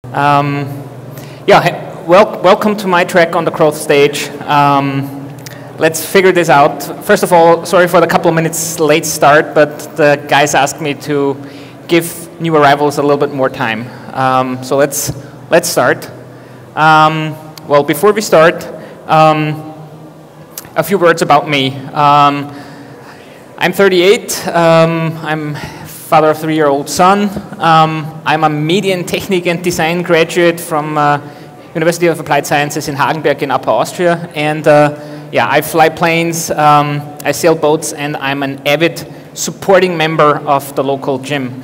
Welcome to my track on the growth stage. Let's figure this out. First of all, sorry for the couple of minutes late start, but the guys asked me to give new arrivals a little bit more time. So let's start. Well, before we start, a few words about me. I'm 38. I'm father of a 3-year-old son. I'm a media and technique and design graduate from University of Applied Sciences in Hagenberg in Upper Austria. And I fly planes, I sail boats, and I'm an avid supporting member of the local gym.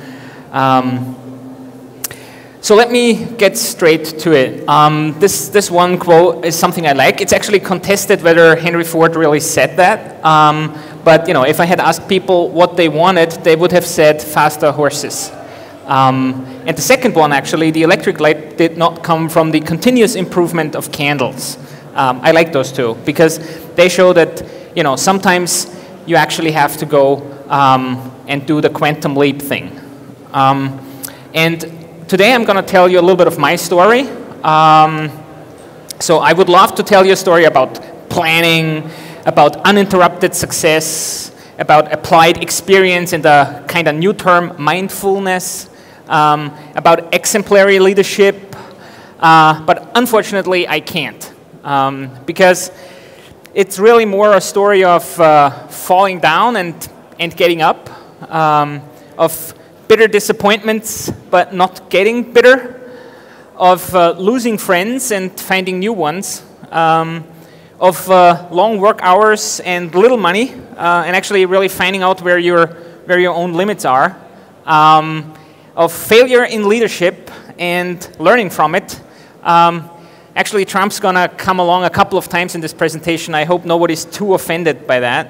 So let me get straight to it. This one quote is something I like. It's actually contested whether Henry Ford really said that. But if I had asked people what they wanted, they would have said faster horses. And the second one, actually, the electric light did not come from the continuous improvement of candles. I like those two because they show that sometimes you actually have to go and do the quantum leap thing. And today I'm going to tell you a little bit of my story. So I would love to tell you a story about planning, about uninterrupted success, about applied experience in the kind of new term mindfulness, about exemplary leadership, but unfortunately I can't because it's really more a story of falling down and getting up, of bitter disappointments but not getting bitter, of losing friends and finding new ones, of long work hours and little money, and actually really finding out where your own limits are, of failure in leadership and learning from it. Actually, Trump's going to come along a couple of times in this presentation. I hope nobody's too offended by that.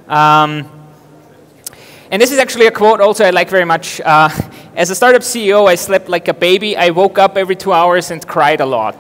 And this is actually a quote also I like very much. As a startup CEO, I slept like a baby. I woke up every 2 hours and cried a lot.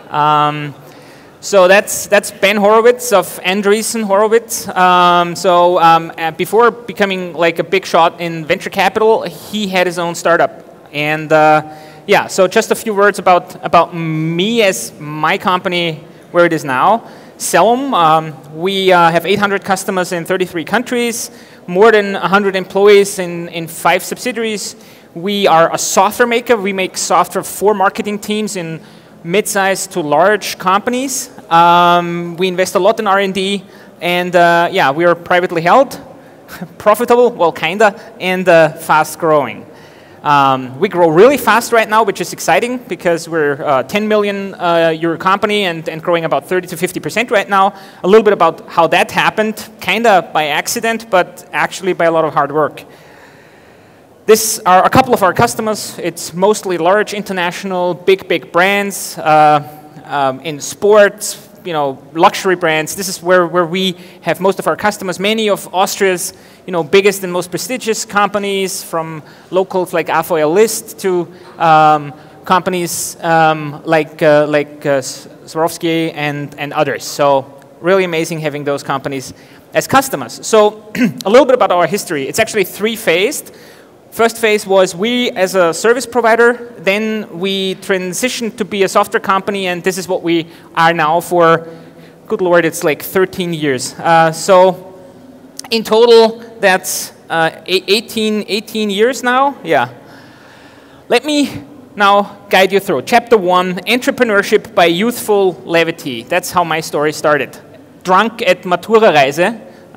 So that's Ben Horowitz of Andreessen Horowitz. Before becoming like a big shot in venture capital, he had his own startup. And so just a few words about me as my company, where it is now. Cellum, we have 800 customers in 33 countries, more than 100 employees in 5 subsidiaries. We are a software maker. We make software for marketing teams in mid-sized to large companies. We invest a lot in R&D, and we are privately held, profitable, well, kinda, and fast-growing. We grow really fast right now, which is exciting because we're a 10 million euro company and growing about 30 to 50% right now. A little bit about how that happened, kinda by accident, but actually by a lot of hard work. These are a couple of our customers. It's mostly large, international, big brands in sports, luxury brands. This is where we have most of our customers. Many of Austria's, biggest and most prestigious companies, from locals like AVL List to companies like Swarovski and others. So really amazing having those companies as customers. So a little bit about our history. It's actually 3-phased. First phase was we as a service provider, then we transitioned to be a software company, and this is what we are now for, good Lord, it's like 13 years. So in total, that's 18 years now, yeah. Let me now guide you through. Chapter 1, entrepreneurship by youthful levity. That's how my story started. Drunk at Matura-Reise.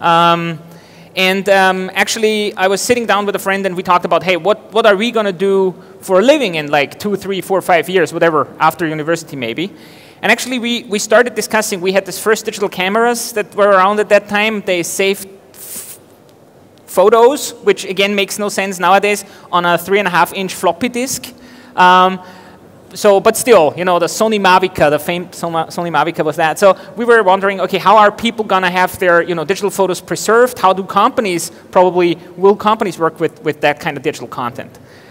Actually, I was sitting down with a friend and we talked about, hey, what are we going to do for a living in like 2, 3, 4, 5 years, whatever, after university maybe. And actually, we started discussing, we had these first digital cameras that were around at that time. They saved photos, which again makes no sense nowadays, on a 3.5-inch floppy disk. But still, the Sony Mavica, the famed Sony Mavica was that. So we were wondering, okay, how are people going to have their digital photos preserved? How do companies will companies work with that kind of digital content?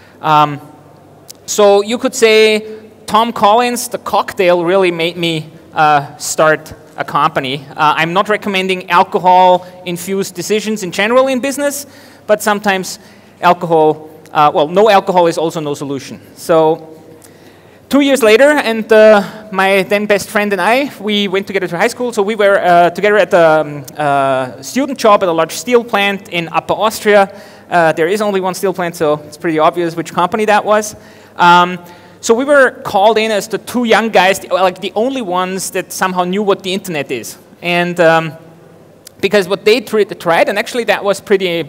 So you could say Tom Collins, the cocktail, really made me start a company. I'm not recommending alcohol-infused decisions in general in business, but sometimes alcohol, no alcohol is also no solution. So 2 years later, and my then best friend and I, we went together to high school. So we were together at a student job at a large steel plant in Upper Austria. There is only one steel plant, so it's pretty obvious which company that was. So we were called in as the two young guys, like the only ones that somehow knew what the internet is. And because what they tried, and actually that was pretty,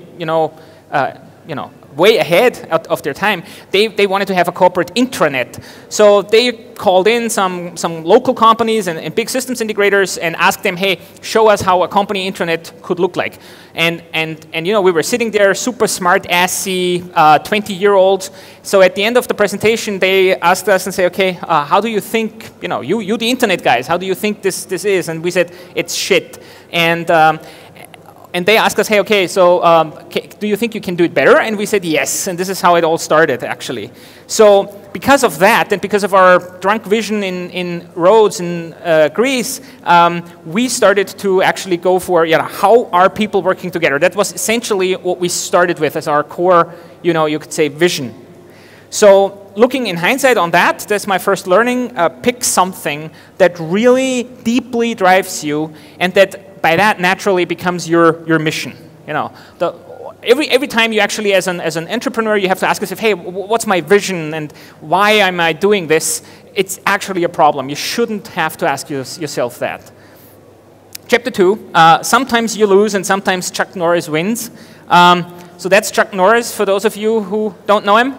way ahead of their time. They wanted to have a corporate intranet. So they called in some local companies and big systems integrators and asked them, hey, show us how a company intranet could look like. And we were sitting there, super smart, assy, 20-year-olds. So at the end of the presentation, they asked us and say, okay, how do you think, you the internet guys, how do you think this is? And we said, it's shit. And they asked us, hey, okay, so do you think you can do it better? And we said yes, and this is how it all started, actually. So because of that, and because of our drunk vision in Rhodes in Greece, we started to actually go for, how are people working together? That was essentially what we started with as our core, you could say, vision. So looking in hindsight on that, that's my first learning. Pick something that really deeply drives you, and that by that naturally becomes your mission. Every time you actually, as an entrepreneur, you have to ask yourself, hey, what's my vision and why am I doing this? It's actually a problem. You shouldn't have to ask yourself that. Chapter 2, sometimes you lose and sometimes Chuck Norris wins. So that's Chuck Norris, for those of you who don't know him.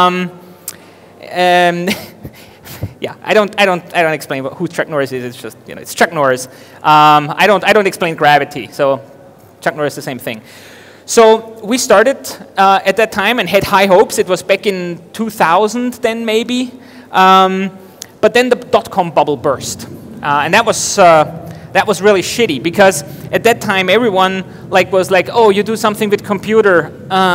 Yeah, I don't explain who Chuck Norris is. It's just, it's Chuck Norris. I don't explain gravity. So Chuck Norris, the same thing. So we started at that time and had high hopes. It was back in 2000 then maybe. But then the dot-com bubble burst. And that was really shitty because at that time everyone was like, oh, you do something with computer.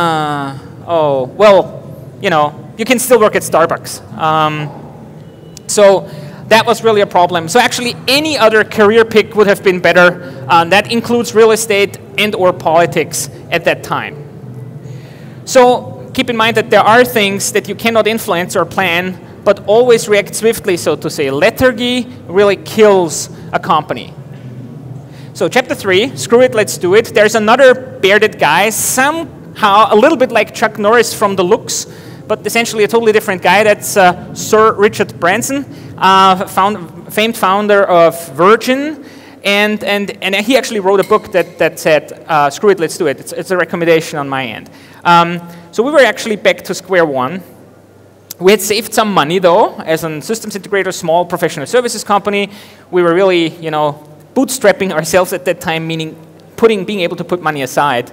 Oh, well, you can still work at Starbucks. So that was really a problem. So actually any other career pick would have been better. That includes real estate and or politics at that time. So keep in mind that there are things that you cannot influence or plan, but always react swiftly, so to say. Lethargy really kills a company. So chapter 3, screw it, let's do it. There's another bearded guy, somehow a little bit like Chuck Norris from the looks, but essentially a totally different guy. That's Sir Richard Branson, famed founder of Virgin. And he actually wrote a book that said, screw it, let's do it. It's a recommendation on my end. So we were actually back to square one. We had saved some money, though, as a systems integrator, small professional services company. We were really, bootstrapping ourselves at that time, meaning being able to put money aside.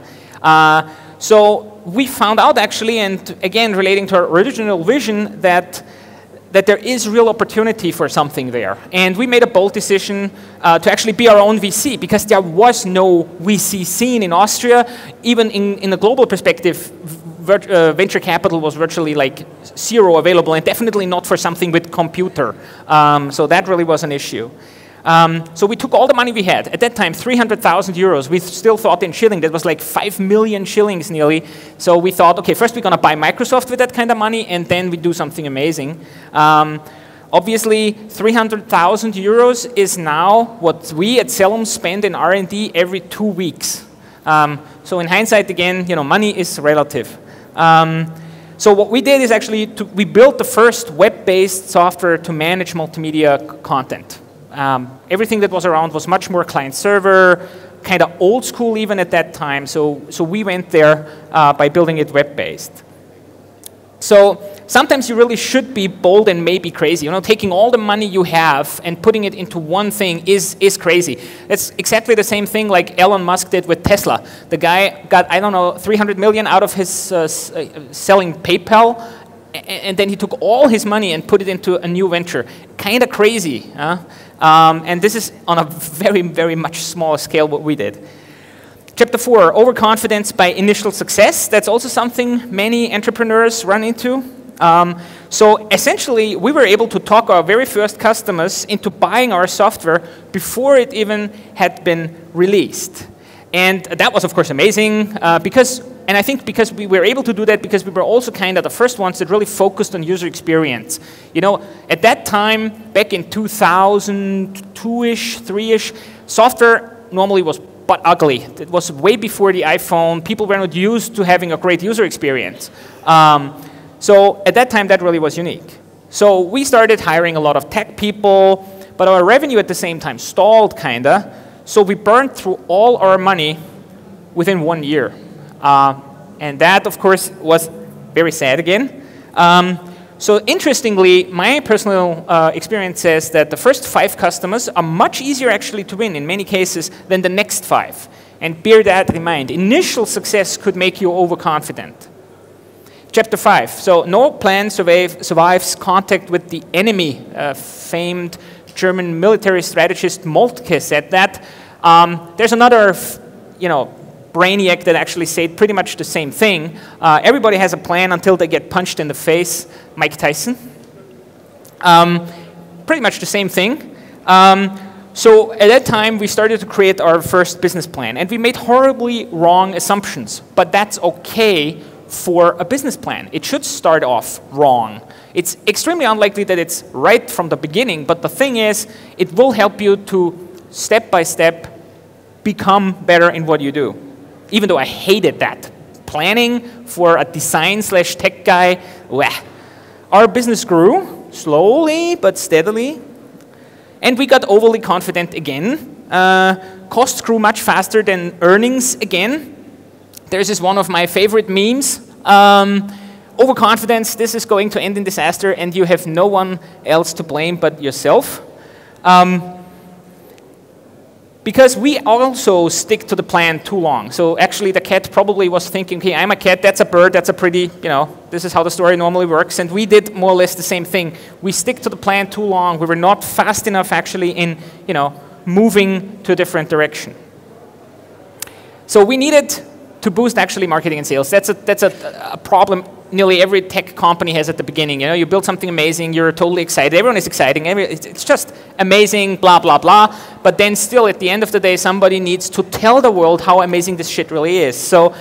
So we found out actually, and again relating to our original vision, that there is real opportunity for something there. And we made a bold decision to actually be our own VC, because there was no VC scene in Austria. Even in a global perspective, venture capital was virtually zero available, and definitely not for something with computer. So that really was an issue. So we took all the money we had. At that time, 300,000 euros. We still thought in shilling. That was 5 million shillings nearly. So we thought, okay, first we're going to buy Microsoft with that kind of money, and then we do something amazing. Obviously, 300,000 euros is now what we at Cellum spend in R&D every 2 weeks. So in hindsight, again, money is relative. So what we did is actually, we built the first web-based software to manage multimedia content. Everything that was around was much more client-server, kind of old school even at that time. So we went there by building it web-based. So sometimes you really should be bold and maybe crazy. Taking all the money you have and putting it into one thing is crazy. It's exactly the same thing like Elon Musk did with Tesla. The guy got, 300 million out of his selling PayPal, and then he took all his money and put it into a new venture. Kind of crazy. And this is on a very, very much smaller scale what we did. Chapter 4, overconfidence by initial success. That's also something many entrepreneurs run into. So essentially, we were able to talk our very first customers into buying our software before it even had been released. And that was, of course, amazing, because and I think because we were able to do that because we were also kind of the first ones that really focused on user experience. You know, at that time, back in 2002-ish, 3-ish, software normally was but ugly. It was way before the iPhone. People were not used to having a great user experience. So at that time, that really was unique. So we started hiring a lot of tech people, but our revenue at the same time stalled, kinda. So we burned through all our money within 1 year. And that, of course, was very sad again. So interestingly, my personal experience says that the first 5 customers are much easier actually to win in many cases than the next 5. And bear that in mind. Initial success could make you overconfident. Chapter 5. So no plan survives contact with the enemy. Famed German military strategist Moltke said that. There's another, brainiac that actually said pretty much the same thing. Everybody has a plan until they get punched in the face. Mike Tyson. Pretty much the same thing. So at that time, we started to create our first business plan. And we made horribly wrong assumptions. But that's okay for a business plan. It should start off wrong. It's extremely unlikely that it's right from the beginning. But the thing is, it will help you to, step by step, become better in what you do. Even though I hated that. Planning for a design/tech guy, wah. Our business grew, slowly but steadily. And we got overly confident again. Costs grew much faster than earnings again. There's this one of my favorite memes. Overconfidence, this is going to end in disaster, and you have no one else to blame but yourself. Because we also stick to the plan too long. So actually the cat probably was thinking, okay, I'm a cat, that's a bird, that's a pretty, this is how the story normally works. And we did more or less the same thing. We stick to the plan too long. We were not fast enough actually in, moving to a different direction. So we needed to boost actually marketing and sales. That's a problem nearly every tech company has at the beginning. You build something amazing, you're totally excited, everyone is exciting, it's just amazing, blah, blah, blah. But then still, at the end of the day, somebody needs to tell the world how amazing this shit really is. So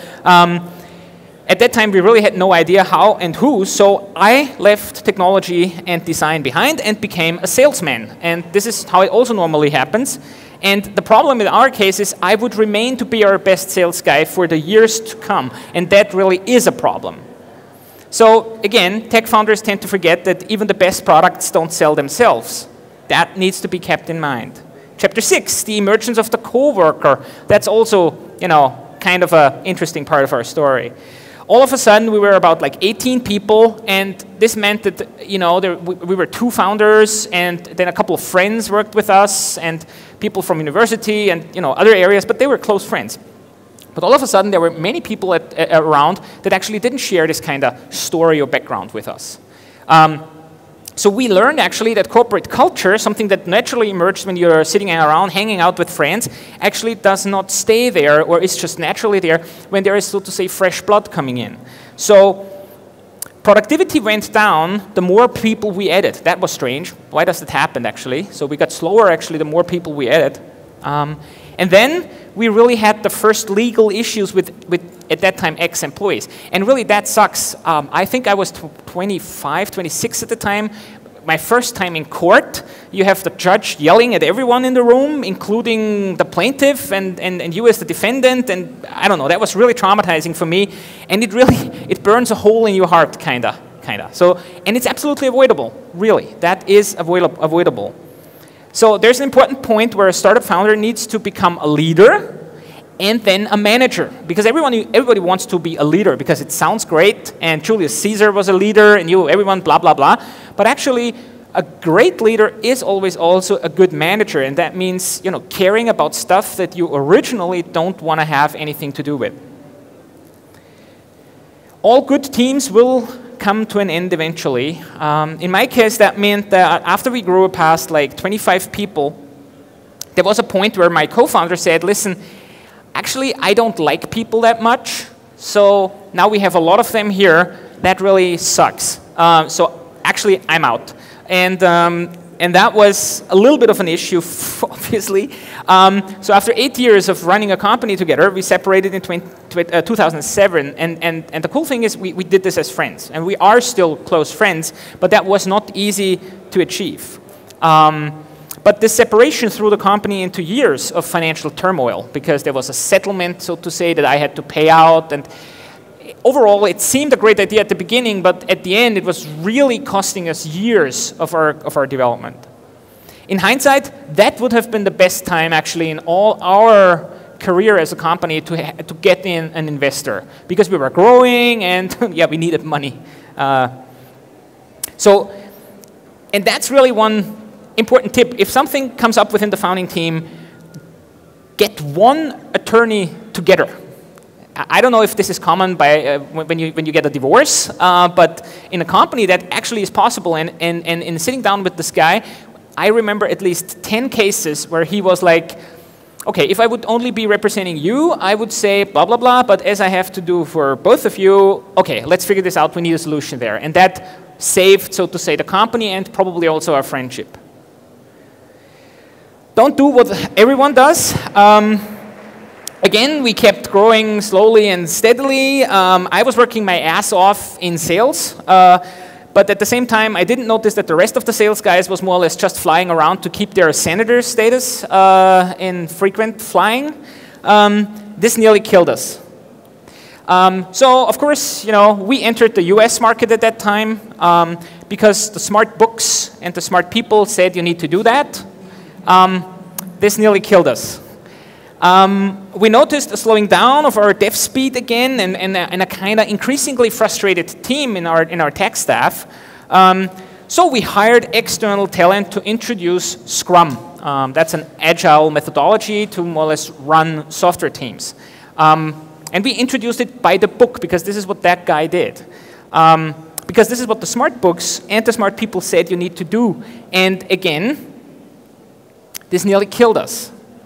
at that time, we really had no idea how and who, so I left technology and design behind and became a salesman. And this is how it also normally happens. And the problem in our case is I would remain to be our best sales guy for the years to come. And that really is a problem. So again, tech founders tend to forget that even the best products don't sell themselves. That needs to be kept in mind. Chapter 6, the emergence of the coworker. That's also, kind of an interesting part of our story. All of a sudden, we were about like 18 people, and this meant that, we were 2 founders, and then a couple of friends worked with us, and people from university and, other areas, but they were close friends. But all of a sudden, there were many people around that actually didn't share this kind of story or background with us. So we learned actually that corporate culture, something that naturally emerged when you're sitting around, hanging out with friends, actually does not stay there, or is just naturally there when there is, so to say, fresh blood coming in. So productivity went down the more people we added. That was strange. Why does that happen, actually? So we got slower, actually, the more people we added. And then we really had the first legal issues with at that time, ex-employees. And really, that sucks. I think I was 25, 26 at the time. My first time in court, you have the judge yelling at everyone in the room, including the plaintiff and you as the defendant. And I don't know, that was really traumatizing for me. And it burns a hole in your heart, kinda. So, and it's absolutely avoidable, really. That is avoidable. So there's an important point where a startup founder needs to become a leader and then a manager. Because everybody wants to be a leader because it sounds great, and Julius Caesar was a leader, and everyone blah, blah, blah. But actually, a great leader is always also a good manager, and that means caring about stuff that you originally don't want to have anything to do with. All good teams will come to an end eventually. In my case, that meant that after we grew past like 25 people, there was a point where my co-founder said, listen, actually, I don't like people that much, so now we have a lot of them here. That really sucks. So actually, I'm out. And and that was a little bit of an issue, obviously. So after 8 years of running a company together, we separated in 2007, and the cool thing is we did this as friends, and we are still close friends, but that was not easy to achieve. But this separation threw the company into years of financial turmoil because there was a settlement, so to say, that I had to pay out. And overall, it seemed a great idea at the beginning, but at the end, it was really costing us years of our development. In hindsight, that would have been the best time, actually, in all our career as a company to get in an investor because we were growing and, yeah, we needed money. And that's really one important tip. If something comes up within the founding team, get one attorney together. I don't know if this is common by when you get a divorce, but in a company that actually is possible. And in sitting down with this guy, I remember at least 10 cases where he was like, okay, if I would only be representing you, I would say blah, blah, blah, but as I have to do for both of you, okay, let's figure this out, we need a solution there. And that saved, so to say, the company and probably also our friendship. Don't do what everyone does. Again, we kept growing slowly and steadily. I was working my ass off in sales, but at the same time, I didn't notice that the rest of the sales guys was more or less just flying around to keep their senator status in frequent flying. This nearly killed us. So, of course, we entered the US market at that time because the smart books and the smart people said you need to do that. This nearly killed us. We noticed a slowing down of our dev speed again and a kind of increasingly frustrated team in our tech staff. So we hired external talent to introduce Scrum. That's an agile methodology to more or less run software teams. And we introduced it by the book because this is what that guy did. Because this is what the smart books and the smart people said you need to do. And again, this nearly killed us.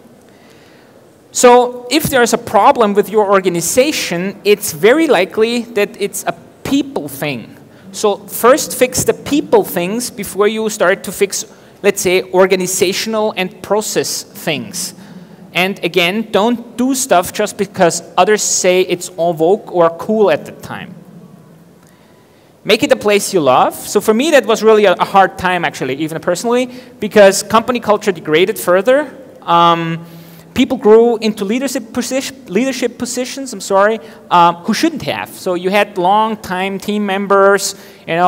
So if there's a problem with your organization, it's very likely that it's a people thing. So first fix the people things before you start to fix, let's say, organizational and process things. And again, don't do stuff just because others say it's en vogue or cool at the time. Make it a place you love. So for me, that was really a hard time, actually, even personally, because company culture degraded further. People grew into leadership positions, who shouldn't have. So you had long-time team members,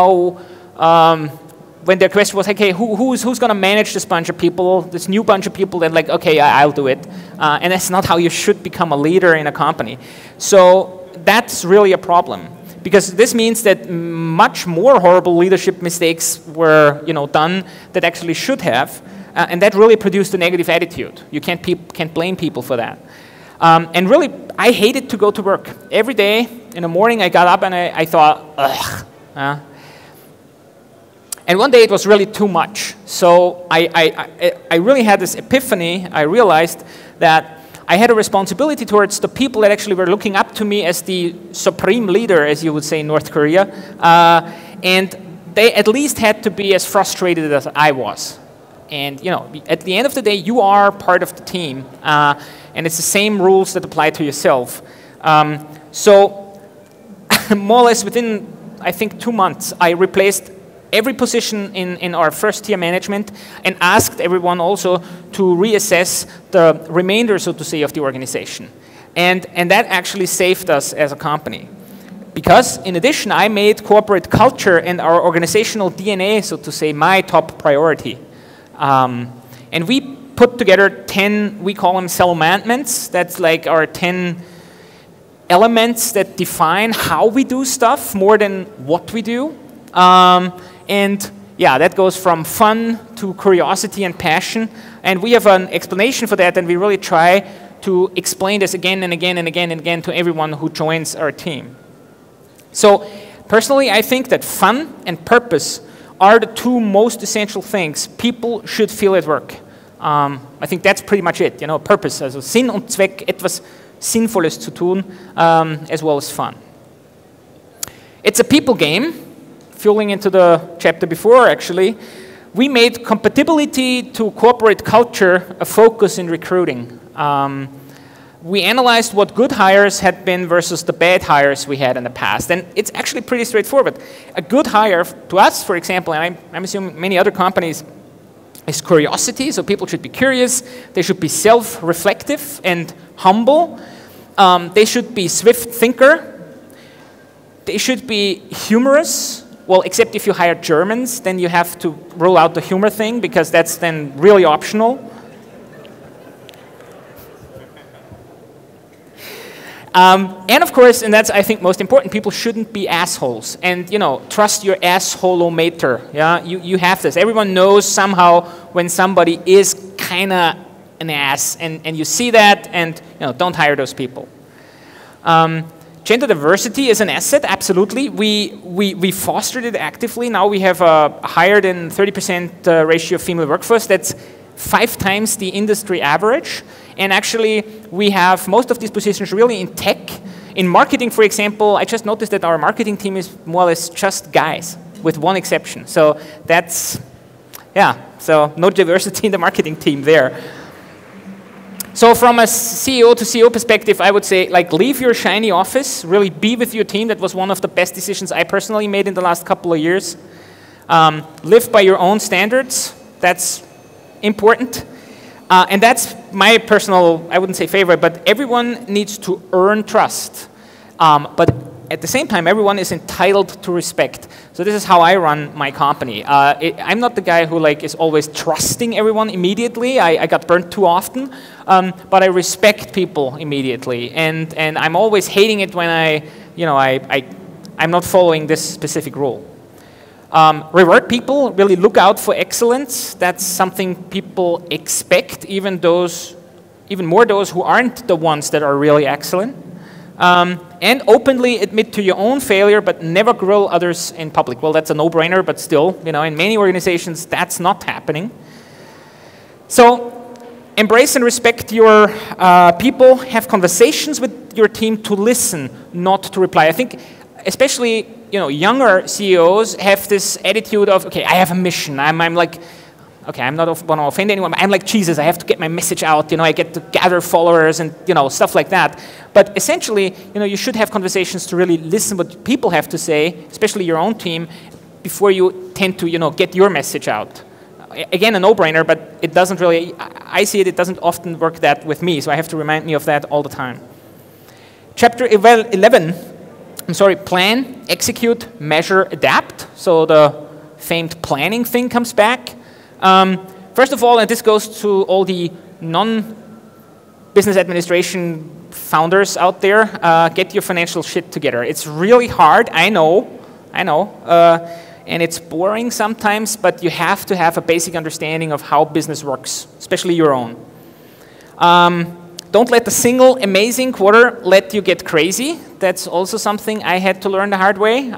when their question was, okay, who's going to manage this bunch of people, this new bunch of people, then like, okay, I'll do it. And that's not how you should become a leader in a company. So that's really a problem. Because this means that much more horrible leadership mistakes were done that actually should have. And that really produced a negative attitude. You can't blame people for that. And really, I hated to go to work. Every day in the morning, I got up and I thought, ugh. And one day it was really too much. So I really had this epiphany. I realized that I had a responsibility towards the people that actually were looking up to me as the supreme leader, as you would say in North Korea. And they at least had to be as frustrated as I was. And at the end of the day, you are part of the team, and it's the same rules that apply to yourself. So, more or less within, I think, 2 months, I replaced every position in our first-tier management and asked everyone also to reassess the remainder, so to say, of the organization. And that actually saved us as a company. Because, in addition, I made corporate culture and our organizational DNA, so to say, my top priority. And we put together 10, we call them Cellmanments. That's like our 10 elements that define how we do stuff more than what we do. And yeah, that goes from fun to curiosity and passion. And we have an explanation for that, and we really try to explain this again and again and again and again to everyone who joins our team. So personally, I think that fun and purpose are the two most essential things people should feel at work. I think that's pretty much it. Purpose, also Sinn und Zweck, etwas Sinnvolles zu tun, as well as fun. It's a people game, fueling into the chapter before, actually. we made compatibility to corporate culture a focus in recruiting. We analyzed what good hires had been versus the bad hires we had in the past. And it's actually pretty straightforward. A good hire to us, for example, and I'm assuming many other companies, is curiosity. So people should be curious. They should be self-reflective and humble. They should be swift thinker. They should be humorous. Well, except if you hire Germans, then you have to rule out the humor thing because that's then really optional. And of course, and that's I think most important, people shouldn't be assholes. And you know, trust your asshole-o-meter. Yeah, you have this. Everyone knows somehow when somebody is kind of an ass, and you see that, and you know, don't hire those people. Gender diversity is an asset, absolutely. We fostered it actively. Now we have a higher than 30% ratio of female workforce. That's 5 times the industry average. And actually, we have most of these positions really in tech. In marketing, for example, I just noticed that our marketing team is more or less just guys, with one exception. So that's, yeah, so no diversity in the marketing team there. So from a CEO to CEO perspective, I would say, like, leave your shiny office, really be with your team. That was one of the best decisions I personally made in the last couple of years. Live by your own standards. That's important. And that's my personal, I wouldn't say favorite, but everyone needs to earn trust. But at the same time, everyone is entitled to respect. So this is how I run my company. I'm not the guy who like is always trusting everyone immediately. I got burnt too often. But I respect people immediately. And I'm always hating it when I'm not following this specific rule. Reward people, really look out for excellence. That's something people expect, even more those who aren't the ones that are really excellent. And openly admit to your own failure, but never grill others in public. Well, that's a no-brainer, but still, you know, in many organizations, that's not happening. So, embrace and respect your people. Have conversations with your team to listen, not to reply. I think, especially, you know, younger CEOs have this attitude of, okay, I have a mission. I'm like, okay, I'm not want to offend anyone, but I'm like Jesus. I have to get my message out. You know, I get to gather followers and, you know, stuff like that. But essentially, you know, you should have conversations to really listen what people have to say, especially your own team, before you tend to, you know, get your message out. Again, a no-brainer, but it doesn't really, I see it doesn't often work that with me, so I have to remind me of that all the time. Chapter 11, plan, execute, measure, adapt. So the famed planning thing comes back. First of all, and this goes to all the non-business administration founders out there, get your financial shit together. It's really hard, I know, and it's boring sometimes, but you have to have a basic understanding of how business works, especially your own. Don't let the single amazing quarter let you get crazy. That's also something I had to learn the hard way.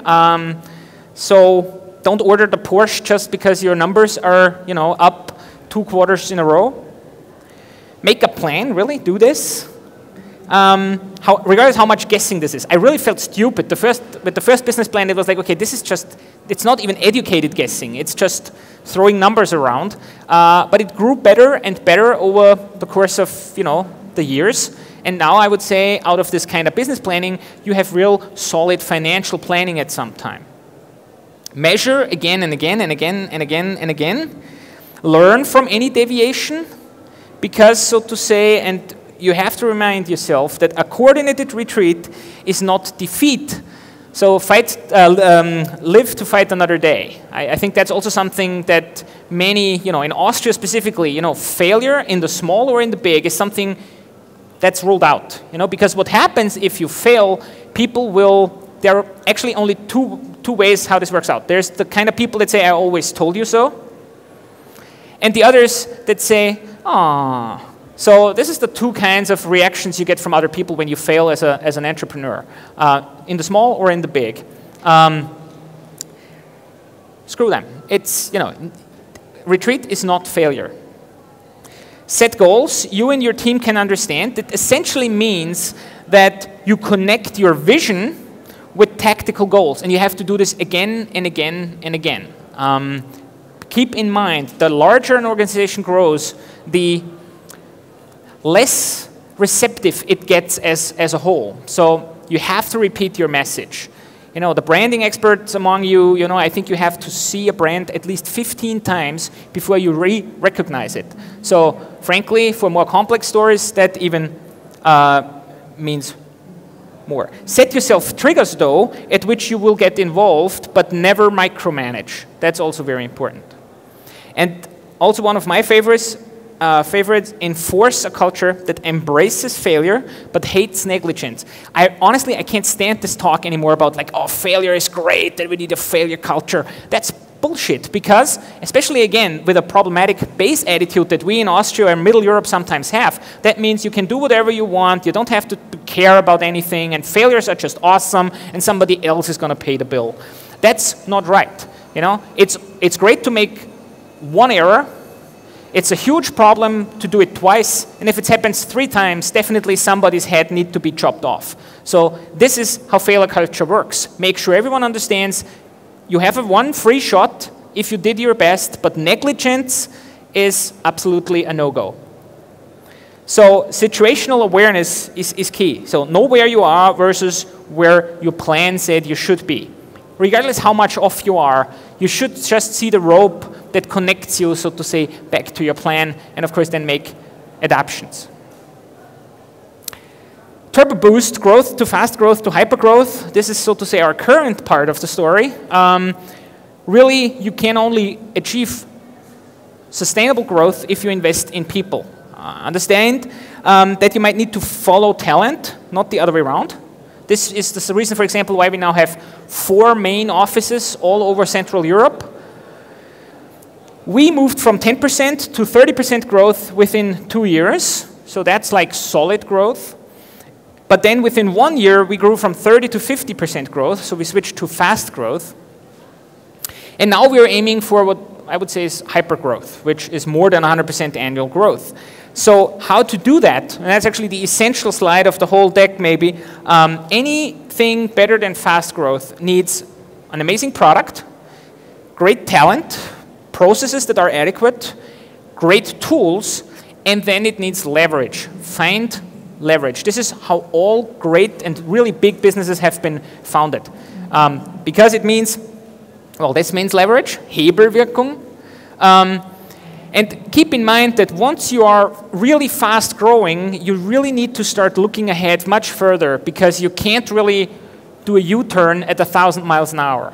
So don't order the Porsche just because your numbers are, you know, up 2 quarters in a row. Make a plan, really, do this. Regardless how much guessing this is. I really felt stupid. With the first business plan, it was like, okay, this is just, it's not even educated guessing. It's just throwing numbers around. But it grew better and better over the course of, you know, the years. And now I would say out of this kind of business planning, you have real solid financial planning at some time. Measure again and again and again and again and again. Learn from any deviation because, so to say, and you have to remind yourself that a coordinated retreat is not defeat. So live to fight another day. I think that's also something that many, you know, in Austria specifically, you know, failure in the small or in the big is something that's ruled out. You know, because what happens if you fail, people will, there are actually only two ways how this works out. There's the kind of people that say, I always told you so. And the others that say, ah. So this is the 2 kinds of reactions you get from other people when you fail as an entrepreneur, in the small or in the big. Screw them. It's, you know, retreat is not failure. Set goals you and your team can understand. That essentially means that you connect your vision with tactical goals, and you have to do this again and again and again. keep in mind, the larger an organization grows, the less receptive it gets as a whole. So you have to repeat your message. You know, the branding experts among you, you know, I think you have to see a brand at least 15 times before you recognize it. So frankly, for more complex stories, that even means more. Set yourself triggers, though, at which you will get involved, but never micromanage. That's also very important. And also one of my favorites, enforce a culture that embraces failure but hates negligence. Honestly, I can't stand this talk anymore about like, oh, failure is great, that we need a failure culture. That's bullshit, because, especially again, with a problematic base attitude that we in Austria and Middle Europe sometimes have, that means you can do whatever you want, you don't have to care about anything, and failures are just awesome, and somebody else is going to pay the bill. That's not right. You know, it's great to make one error. It's a huge problem to do it twice, and if it happens 3 times, definitely somebody's head needs to be chopped off. So this is how failure culture works. Make sure everyone understands you have one free shot if you did your best, but negligence is absolutely a no-go. So situational awareness is key. So know where you are versus where your plan said you should be. Regardless how much off you are, you should just see the rope that connects you, so to say, back to your plan, and of course then make adaptations. Turbo boost growth to fast growth to hyper growth. This is, so to say, our current part of the story. Really, you can only achieve sustainable growth if you invest in people. Understand that you might need to follow talent, not the other way around. This is the reason, for example, why we now have 4 main offices all over Central Europe. We moved from 10% to 30% growth within 2 years. So that's like solid growth. But then within 1 year, we grew from 30 to 50% growth. So we switched to fast growth. And now we are aiming for what I would say is hyper growth, which is more than 100% annual growth. So how to do that? And that's actually the essential slide of the whole deck, maybe. Anything better than fast growth needs an amazing product, great talent, processes that are adequate, great tools, and then it needs leverage. Find leverage. This is how all great and really big businesses have been founded. Because it means, well, this means leverage, Hebelwirkung. And keep in mind that once you are really fast growing, you really need to start looking ahead much further, because you can't really do a U-turn at 1,000 miles an hour.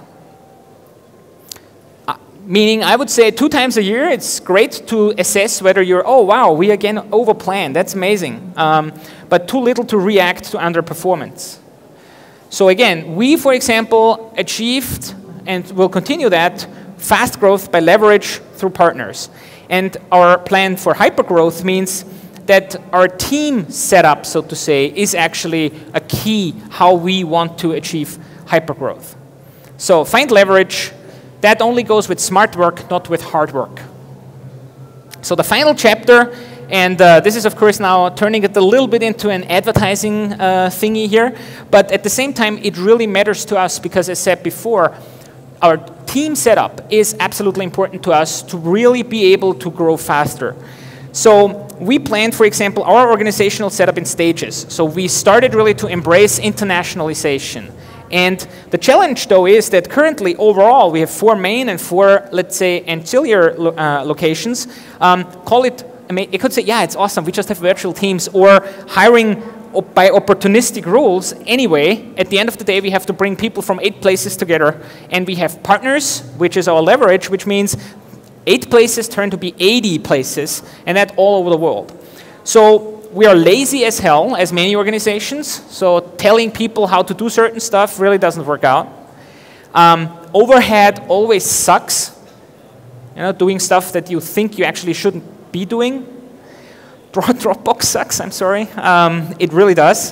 Meaning, I would say 2 times a year, it's great to assess whether you're, oh wow, we again overplanned, that's amazing. But too little to react to underperformance. So again, we, for example, achieved, and will continue that, fast growth by leverage through partners. And our plan for hypergrowth means that our team setup, so to say, is actually a key how we want to achieve hypergrowth. So find leverage. That only goes with smart work, not with hard work. So the final chapter, and this is of course now turning it a little bit into an advertising thingy here, but at the same time it really matters to us because, as said before, our team setup is absolutely important to us to really be able to grow faster. So we planned, for example, our organizational setup in stages. So we started really to embrace internationalization. And the challenge, though, is that currently, overall, we have 4 main and 4, let's say, ancillary locations. Call it, I mean, you could say, yeah, it's awesome, we just have virtual teams, or hiring by opportunistic rules. Anyway, at the end of the day, we have to bring people from 8 places together, and we have partners, which is our leverage, which means 8 places turn to be 80 places, and that all over the world. So we are lazy as hell, as many organizations, so telling people how to do certain stuff really doesn't work out. Overhead always sucks. You know, doing stuff that you think you actually shouldn't be doing. Dropbox sucks, I'm sorry. It really does.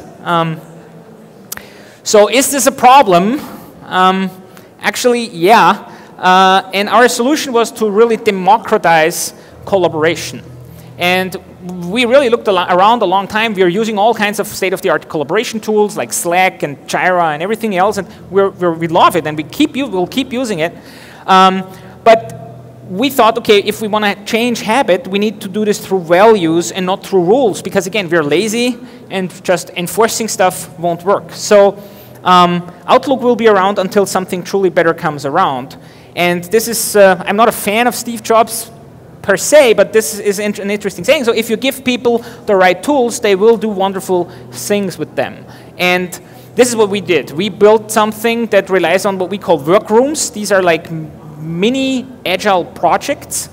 So is this a problem? Actually, yeah. And our solution was to really democratize collaboration. And we really looked around a long time. We are using all kinds of state-of-the-art collaboration tools like Slack and Jira and everything else, and we love it, and we'll keep using it. But we thought, okay, if we want to change habit, we need to do this through values and not through rules, because again, we're lazy and just enforcing stuff won't work. So Outlook will be around until something truly better comes around. And this is, I'm not a fan of Steve Jobs per se, but this is an interesting saying. So if you give people the right tools, they will do wonderful things with them. And this is what we did. We built something that relies on what we call workrooms. These are like mini agile projects.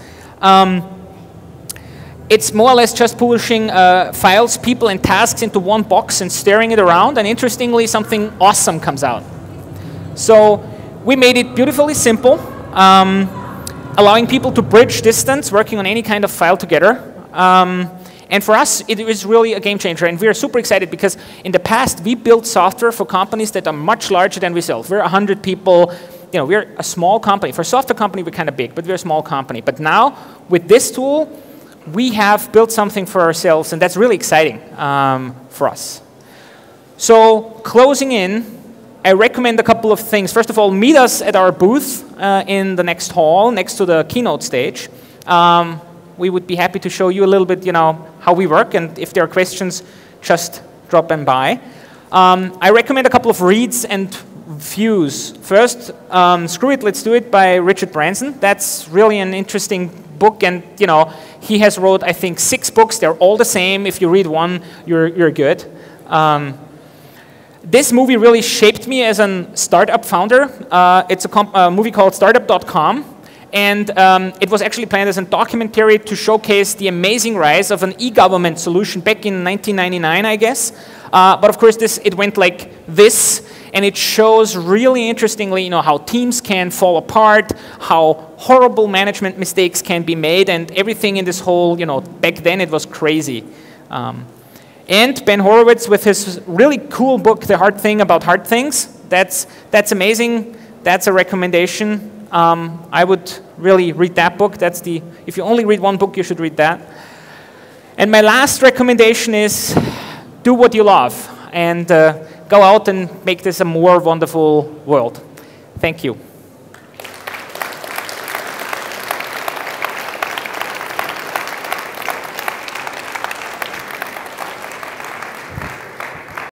It's more or less just pushing files, people, and tasks into one box and stirring it around, and interestingly, something awesome comes out. So we made it beautifully simple, allowing people to bridge distance, working on any kind of file together. And for us, it was really a game changer, and we are super excited because in the past, we built software for companies that are much larger than we sell. We're 100 people. You know, we're a small company. For a software company, we're kind of big, but we're a small company. But now, with this tool, we have built something for ourselves, and that's really exciting for us. So, closing in, I recommend a couple of things. First of all, meet us at our booth in the next hall, next to the keynote stage. We would be happy to show you a little bit, you know, how we work, and if there are questions, just drop them by. I recommend a couple of reads and views. First, Screw It, Let's Do It by Richard Branson. That's really an interesting book, and you know, he has wrote, I think, 6 books. They're all the same. If you read one, you're good. This movie really shaped me as a startup founder. It's a movie called Startup.com. And it was actually planned as a documentary to showcase the amazing rise of an e-government solution back in 1999, I guess. But of course, it went like this, and it shows really interestingly, you know, how teams can fall apart, how horrible management mistakes can be made, and everything in this whole, you know, back then it was crazy. And Ben Horowitz with his really cool book, The Hard Thing About Hard Things. That's amazing. That's a recommendation. I would really read that book. If you only read one book, you should read that. And my last recommendation is do what you love and go out and make this a more wonderful world. Thank you.